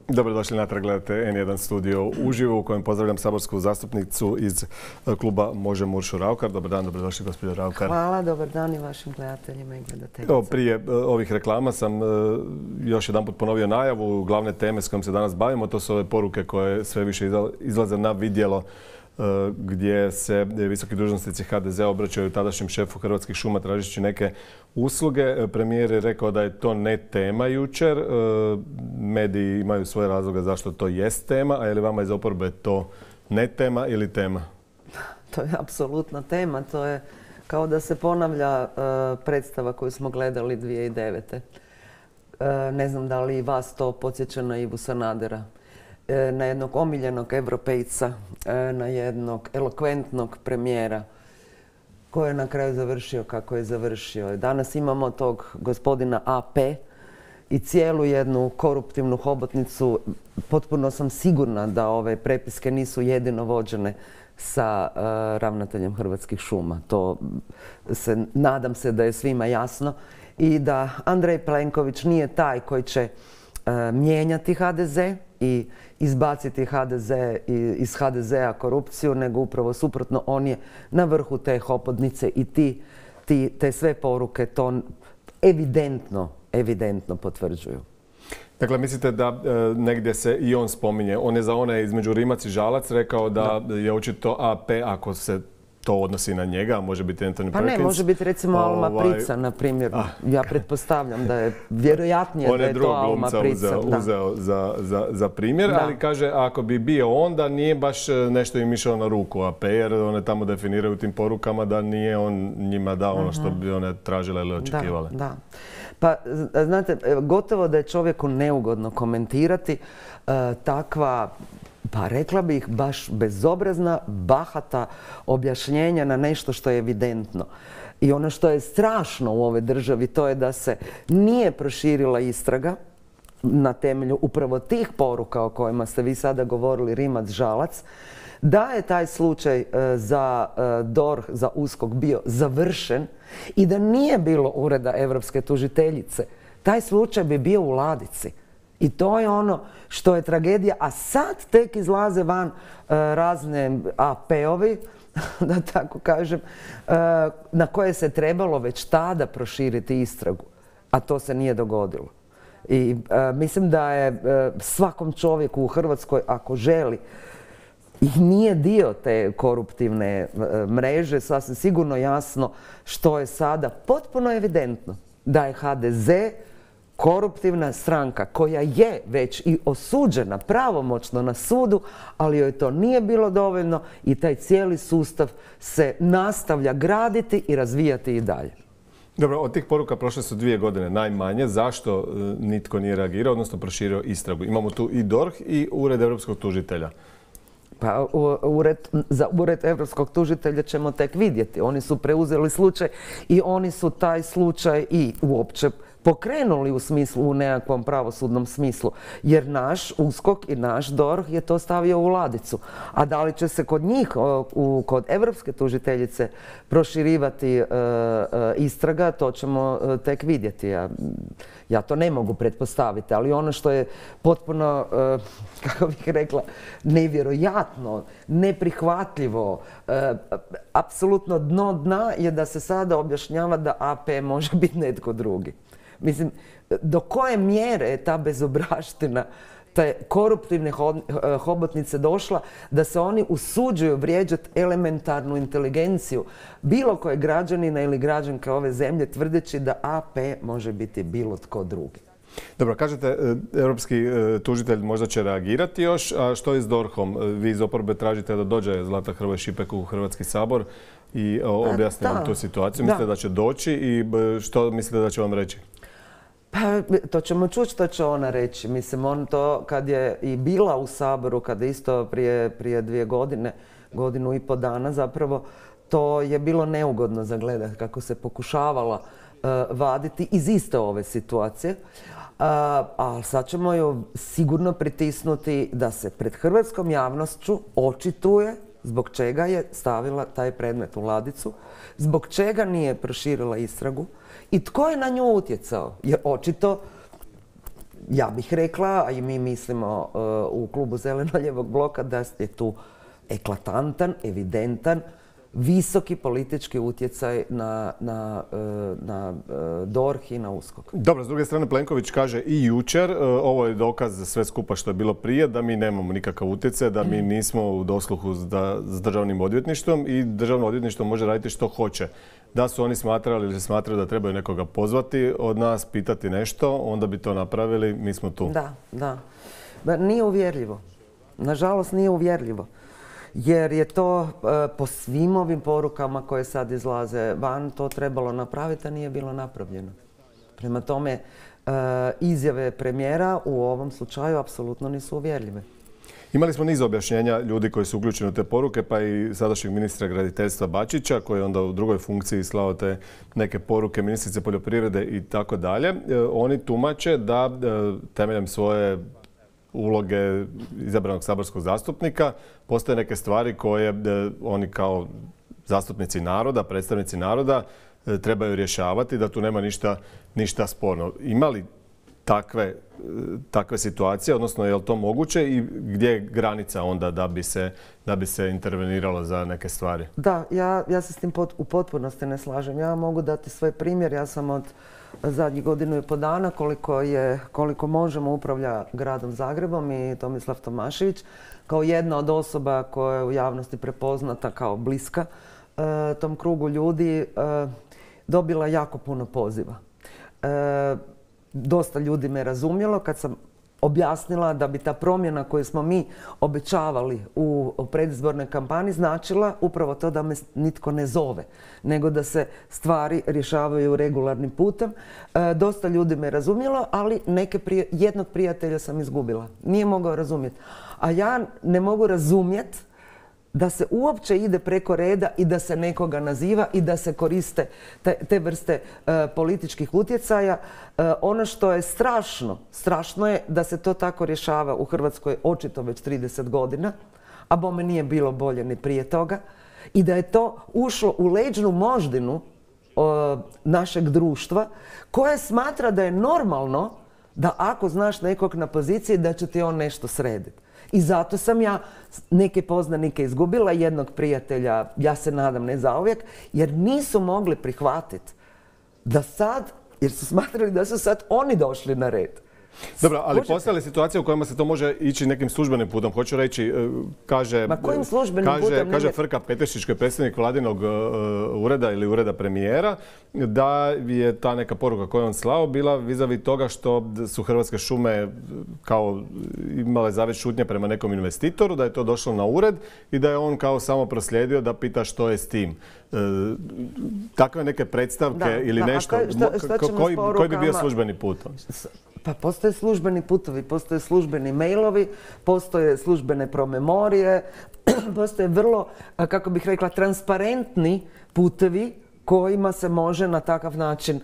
Dobrodošli natrag, gledate N1 studio uživo u kojem pozdravljam saborsku zastupnicu iz kluba Možemo! Uršu Raukar. Dobar dan, dobrodošli gospođo Raukar. Hvala, dobar dan i vašim gledateljima i gledateljicama. Prije ovih reklama sam još jedanput ponovio najavu glavne teme s kojom se danas bavimo. To su ove poruke koje sve više izlaze na vidjelo gdje se visoki dužnosnici HDZ-a obraćaju tadašnjem šefu Hrvatskih šuma tražeći neke usluge. Premijer je rekao da je to ne tema jučer. Mediji imaju svoje razloge zašto to jest tema, a je li vama iz oporbe to ne tema ili tema? To je apsolutna tema. To je kao da se ponavlja predstava koju smo gledali 2009. Ne znam da li vas to podsjeća na Ivu Sanadera. Na jednog omiljenog europejca, na jednog elokventnog premijera koji je na kraju završio kako je završio. Danas imamo tog gospodina AP i cijelu jednu koruptivnu hobotnicu. Potpuno sam sigurna da ove prepiske nisu jedino vođene sa ravnateljem Hrvatskih šuma. To nadam se da je svima jasno i da Andrej Plenković nije taj koji će mijenjati HDZ i izbaciti iz HDZ-a korupciju, nego upravo suprotno, on je na vrhu te hobotnice i te sve poruke to evidentno potvrđuju. Dakle, mislite da negdje se i on spominje? On je za one između Rimac i Žalac rekao da je očito AP, ako se to odnosi na njega, može biti Anthony Perkins. Pa ne, može biti recimo Alma Prica, na primjer. Ja pretpostavljam da je vjerojatnije da je to Alma Prica. On je drugog uzeo za primjer, ali kaže ako bi bio on, da nije baš nešto im išao na ruku AP, jer one tamo definiraju u tim porukama da nije on njima dao ono što bi one tražile ili očekivale. Da. Pa, znate, gotovo da je čovjeku neugodno komentirati takva, pa rekla bih baš bezobrazna, bahata objašnjenja na nešto što je evidentno. I ono što je strašno u ovoj državi, to je da se nije proširila istraga na temelju upravo tih poruka o kojima ste vi sada govorili, Rimac-Žalac, da je taj slučaj za DORH, za USKOK bio završen i da nije bilo ureda europske tužiteljice, taj slučaj bi bio u ladici. I to je ono što je tragedija, a sad tek izlaze van razne AP-ovi, da tako kažem, na koje se trebalo već tada proširiti istragu, a to se nije dogodilo. I mislim da je svakom čovjeku u Hrvatskoj, ako želi i nije dio te koruptivne mreže, sasvim sigurno jasno što je sada potpuno evidentno, da je HDZ koruptivna stranka koja je već i osuđena pravomoćno na sudu, ali joj to nije bilo dovoljno i taj cijeli sustav se nastavlja graditi i razvijati i dalje. Dobro, od tih poruka prošle su 2 godine najmanje. Zašto nitko nije reagirao, odnosno proširio istragu? Imamo tu i DORH i Ured europskog tužitelja. Pa za Ured europskog tužitelja ćemo tek vidjeti. Oni su preuzeli slučaj i oni su taj slučaj i uopće pokrenuli u nekakvom pravosudnom smislu. Jer naš USKOK i naš DORH je to stavio u ladicu. A da li će se kod njih, kod evropske tužiteljice, proširivati istraga, to ćemo tek vidjeti. Ja to ne mogu pretpostaviti, ali ono što je potpuno, kako bih rekla, nevjerojatno, neprihvatljivo, apsolutno dno dna je da se sada objašnjava da AP može biti netko drugi. Mislim, do koje mjere je ta bezobraština, te koruptivne hobotnice došla da se oni usuđuju vrijeđati elementarnu inteligenciju bilo koje građanina ili građanke ove zemlje tvrdeći da AP može biti bilo tko drugi. Dobro, kažete, europski tužitelj možda će reagirati još, a što je s DORH-om? Vi iz oporbe tražite da dođe Zlata Hrvoj Šipek u Hrvatski sabor i objasni vam tu situaciju. Mislite da će doći i što mislite da će vam reći? Pa, to ćemo čuti što će ona reći. Mislim, on to kad je i bila u Saboru, kad je isto prije 2 godine, 1,5 dana zapravo, to je bilo neugodno za gledati kako se pokušavala vaditi iz iste ove situacije. Ali sad ćemo ju sigurno pritisnuti da se pred hrvatskom javnošću očituje zbog čega je stavila taj predmet u ladicu, zbog čega nije proširila istragu i tko je na nju utjecao. Jer očito ja bih rekla, a i mi mislimo u klubu Zeleno-lijevog bloka da je tu eklatantan, evidentan, visoki politički utjecaj na DORH i na USKOK. Dobro, s druge strane Plenković kaže i jučer, ovo je dokaz za sve skupa što je bilo prije, da mi nemamo nikakav utjecaj, da mi nismo u dosluhu s državnim odvjetništvom i državno odvjetništvo može raditi što hoće. Da su oni smatrali ili smatraju da trebaju nekoga pozvati od nas, pitati nešto, onda bi to napravili, mi smo tu. Da. Nije uvjerljivo. Nažalost nije uvjerljivo. Jer je to po svim ovim porukama koje sad izlaze van to trebalo napraviti, a nije bilo napravljeno. Prema tome, izjave premijera u ovom slučaju apsolutno nisu uvjerljive. Imali smo niz objašnjenja ljudi koji su uključeni u te poruke, pa i sadašnjeg ministra graditeljstva Bačića, koji je onda u drugoj funkciji slao te neke poruke ministrice poljoprivrede i tako dalje. Oni tumače da temeljem svoje uloge izabranog saborskog zastupnika postoje neke stvari koje oni kao zastupnici naroda, predstavnici naroda trebaju rješavati, da tu nema ništa sporno. Ima li takve situacije, odnosno je li to moguće i gdje je granica onda da bi se interveniralo za neke stvari? Da, ja se s tim u potpunosti ne slažem. Ja mogu dati svoj primjer. Ja sam od zadnjih 1,5 dana koliko možemo upravlja gradom Zagrebom i Tomislav Tomašević kao jedna od osoba koja je u javnosti prepoznata kao bliska tom krugu ljudi dobila jako puno poziva. Dosta ljudi me razumjelo kad sam objasnila da bi ta promjena koju smo mi obećavali u predizbornoj kampanji značila upravo to da me nitko ne zove, nego da se stvari rješavaju regularnim putem. Dosta ljudi me razumjelo, ali jednog prijatelja sam izgubila. Nije mogao razumjeti. A ja ne mogu razumjeti da se uopće ide preko reda i da se nekoga naziva i da se koriste te vrste političkih utjecaja. Ono što je strašno je da se to tako rješava u Hrvatskoj očito već 30 godina, a bome nije bilo bolje ni prije toga, i da je to ušlo u leđnu moždinu našeg društva koje smatra da je normalno da ako znaš nekog na poziciji da će ti on nešto srediti. I zato sam ja neke poznanike izgubila, jednog prijatelja, ja se nadam ne zauvijek, jer nisu mogli prihvatiti da sad, jer su smatrali da su sad oni došli na red. Dobro, ali postoje li situacije u kojima se to može ići nekim službenim putom? Hoću reći, kaže Frka Petešić, koji je predsjednik vladinog ureda ili ureda premijera, da je ta neka poruka koju on slao bila vis-a-vis toga što su Hrvatske šume kao imale zavjet šutnje prema nekom investitoru, da je to došlo na ured i da je on kao samo proslijedio da pita što je s tim. Takve neke predstavke ili nešto, koji bi bio službeni put? Pa postoje službeni putovi, postoje službeni mailovi, postoje službene promemorije, postoje vrlo, kako bih rekla, transparentni putevi kojima se može na takav način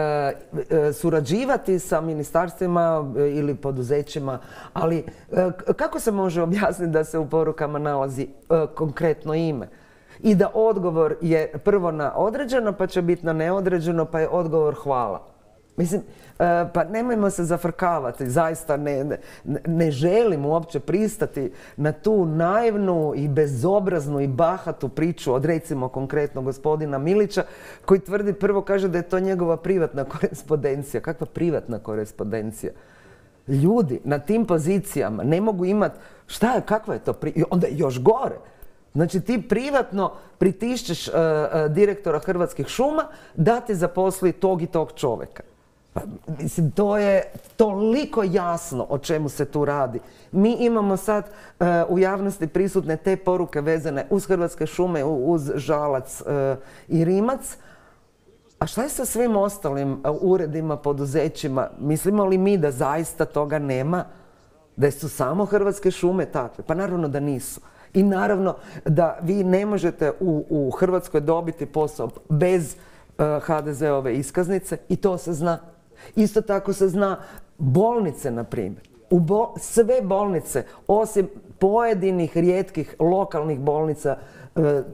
surađivati sa ministarstvima ili poduzećima. Ali kako se može objasniti da se u porukama nalazi konkretno ime? I da odgovor je prvo na određeno, pa će biti na neodređeno, pa je odgovor hvala. Mislim, pa nemojmo se zafrkavati, zaista ne želim uopće pristati na tu naivnu i bezobraznu i bahatu priču od recimo konkretno gospodina Milića, koji tvrdi, prvo kaže da je to njegova privatna korespondencija. Kakva privatna korespondencija? Ljudi na tim pozicijama ne mogu imati, kakva je to onda je još gore. Znači ti privatno pritišćeš direktora Hrvatskih šuma da ti zaposli tog i tog čovjeka. Mislim, to je toliko jasno o čemu se tu radi. Mi imamo sad u javnosti prisutne te poruke vezane uz Hrvatske šume, uz Žalac i Rimac. A šta je sa svim ostalim uredima, poduzećima? Mislimo li mi da zaista toga nema? Da su samo Hrvatske šume takve? Pa naravno da nisu. I naravno da vi ne možete u Hrvatskoj dobiti posao bez HDZ-ove iskaznice i to se zna. Isto tako se zna bolnice, na primjer. Sve bolnice, osim pojedinih rijetkih lokalnih bolnica,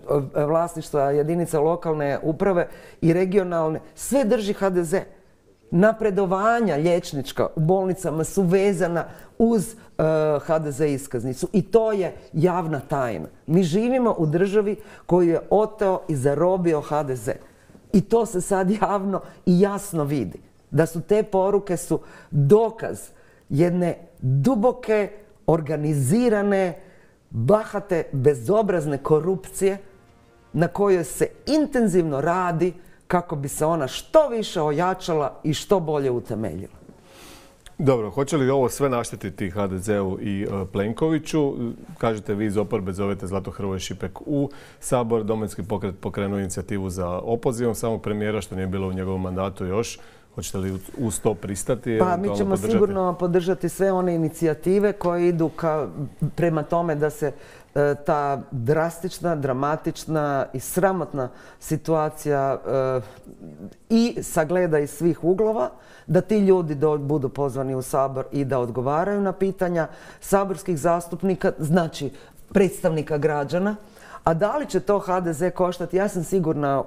vlasništva jedinica lokalne uprave i regionalne, sve drži HDZ. napredovanja liječnička u bolnicama su vezana uz HDZ iskaznicu i to je javna tajna. Mi živimo u državi koju je oteo i zarobio HDZ. I to se sad javno i jasno vidi. Da su te poruke su dokaz jedne duboke, organizirane, bahate, bezobrazne korupcije na kojoj se intenzivno radi kako bi se ona što više ojačala i što bolje utemeljila. Dobro, hoće li ovo sve naštetiti HDZ-u i Plenkoviću? Kažete vi iz oporbe zovete Zlatu Hrvoj Šipek u Sabor. Domovinski pokret pokrenuo inicijativu za opozivom samog premijera, što nije bilo u njegovom mandatu još. Hoćete li uz to pristati? Pa mi ćemo sigurno podržati sve one inicijative koje idu prema tome da se ta drastična, dramatična i sramotna situacija i sagleda iz svih uglova, da ti ljudi budu pozvani u Sabor i da odgovaraju na pitanja saborskih zastupnika, znači predstavnika građana. A da li će to HDZ koštati? Ja sam sigurna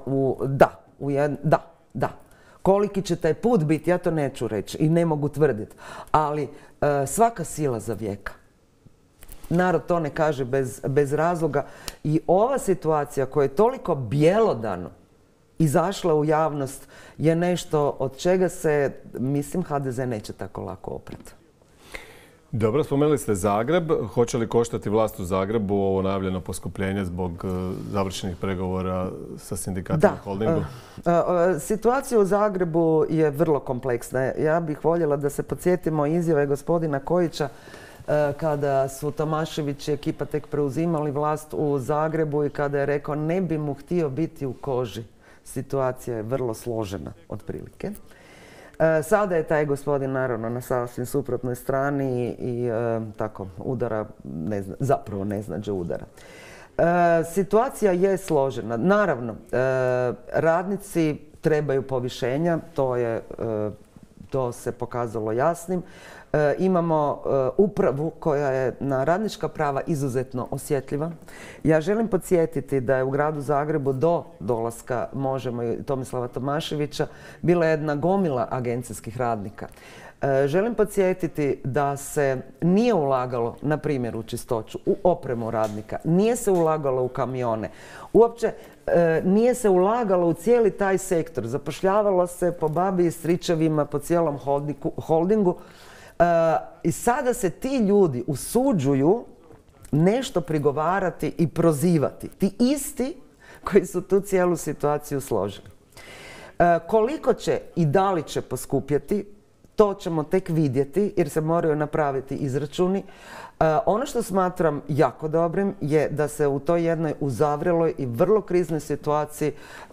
da. Koliki će taj put biti, ja to neću reći i ne mogu tvrditi. Ali svaka sila za vijeka. Narod to ne kaže bez razloga. I ova situacija koja je toliko bjelodano izašla u javnost je nešto od čega se, mislim, HDZ neće tako lako oprati. Dobro, spomenuli ste Zagreb. Hoće li koštati vlast u Zagrebu ovo najavljeno poskupljenje zbog završenih pregovora sa sindikatima Holdingu? Situacija u Zagrebu je vrlo kompleksna. Ja bih voljela da se podsjetimo izjave gospodina Kojića kada su Tomašević i ekipa tek preuzimali vlast u Zagrebu i kada je rekao ne bi mu htio biti u koži. Situacija je vrlo složena, otprilike. Sada je taj gospodin naravno na sasvim suprotnoj strani i tako udara, zapravo neznađe udara. Situacija je složena. Naravno, radnici trebaju povišenja, to se pokazalo jasnim. Imamo upravu koja je na radnička prava izuzetno osjetljiva. Ja želim podsjetiti da je u gradu Zagrebu do dolaska Možemo i Tomislava Tomaševića bila jedna gomila agencijskih radnika. Želim podsjetiti da se nije ulagalo, na primjer, u čistoću, u opremu radnika, nije se ulagalo u kamione, uopće nije se ulagalo u cijeli taj sektor. Zapošljavalo se po babi i stričevima, po cijelom holdingu. I sada se ti ljudi usuđuju nešto prigovarati i prozivati. Ti isti koji su tu cijelu situaciju složili. Koliko će i da li će poskupjeti, to ćemo tek vidjeti jer se moraju napraviti izračuni. Ono što smatram jako dobrim je da se u toj jednoj uzavreloj i vrlo kriznoj situaciji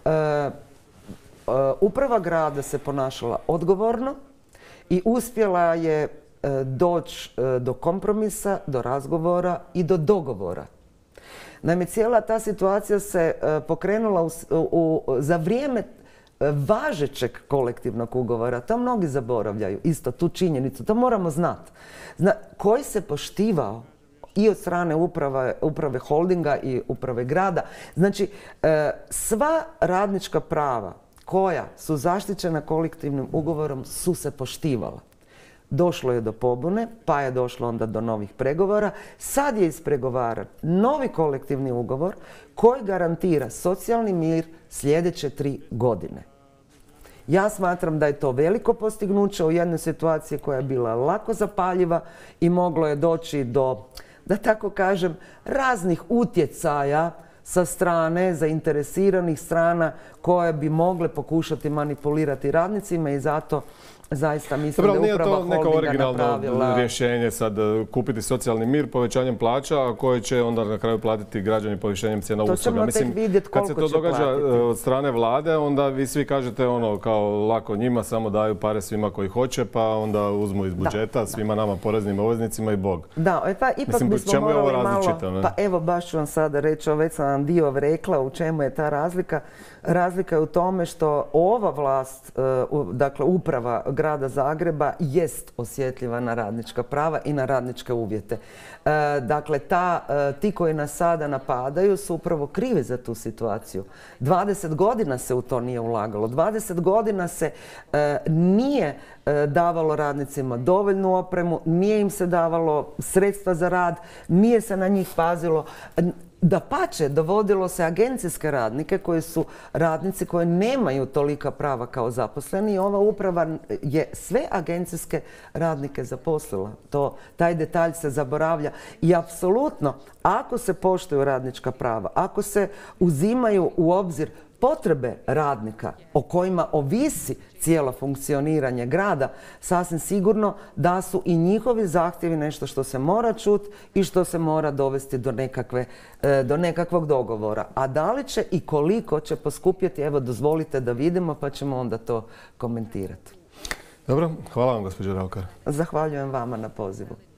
uprava grada se ponašala odgovorno i uspjela je doći do kompromisa, do razgovora i do dogovora. Naime, cijela ta situacija se pokrenula za vrijeme važećeg kolektivnog ugovora. To mnogi zaboravljaju, isto tu činjenicu. To moramo znati. Koji se poštivao i od strane uprave holdinga i uprave grada. Znači, sva radnička prava koja su zaštićena kolektivnim ugovorom su se poštivala. Došlo je do pobune, pa je došlo onda do novih pregovora. Sad je ispregovaran novi kolektivni ugovor koji garantira socijalni mir sljedeće 3 godine. Ja smatram da je to veliko postignuće u jednoj situaciji koja je bila lako zapaljiva i moglo je doći do, da tako kažem, raznih utjecaja sa strane zainteresiranih strana koje bi mogle pokušati manipulirati radnicima i zato zaista mislim da je uprava holdinga napravila. Nije to neko originalno rješenje sad kupiti socijalni mir povećanjem plaća, a koje će onda na kraju platiti građani povišenjem cijena usluga. To ćemo tek vidjeti koliko će platiti. Kad se to događa od strane vlade, onda vi svi kažete kao lako njima, samo daju pare svima koji hoće, pa onda uzmu iz budžeta, svima nama poreznim obveznicima i bog. Da, pa ipak bismo morali malo, pa evo baš ću vam sada reći, već sam vam dio rekla u čemu je ta razlika. Razlika je u tome što ova vlast, dakle uprava grada Zagreba jest osjetljiva na radnička prava i na radničke uvjete. Dakle, ti koji nas sada napadaju su upravo krivi za tu situaciju. 20 godina se u to nije ulagalo. 20 godina se nije davalo radnicima dovoljnu opremu, nije im se davalo sredstva za rad, nije se na njih pazilo. Dapače, dovodilo se agencijske radnike koji su radnici koji nemaju tolika prava kao zaposleni i ova uprava je sve agencijske radnike zaposlila. Taj detalj se zaboravlja i apsolutno ako se poštuju radnička prava, ako se uzimaju u obzir potrebe radnika o kojima ovisi cijelo funkcioniranje grada, sasvim sigurno da su i njihovi zahtjevi nešto što se mora čuti i što se mora dovesti do nekakvog dogovora. A da li će i koliko će poskupjeti, evo dozvolite da vidimo pa ćemo onda to komentirati. Dobro, hvala vam gospođo Raukar. Zahvaljujem vama na pozivu.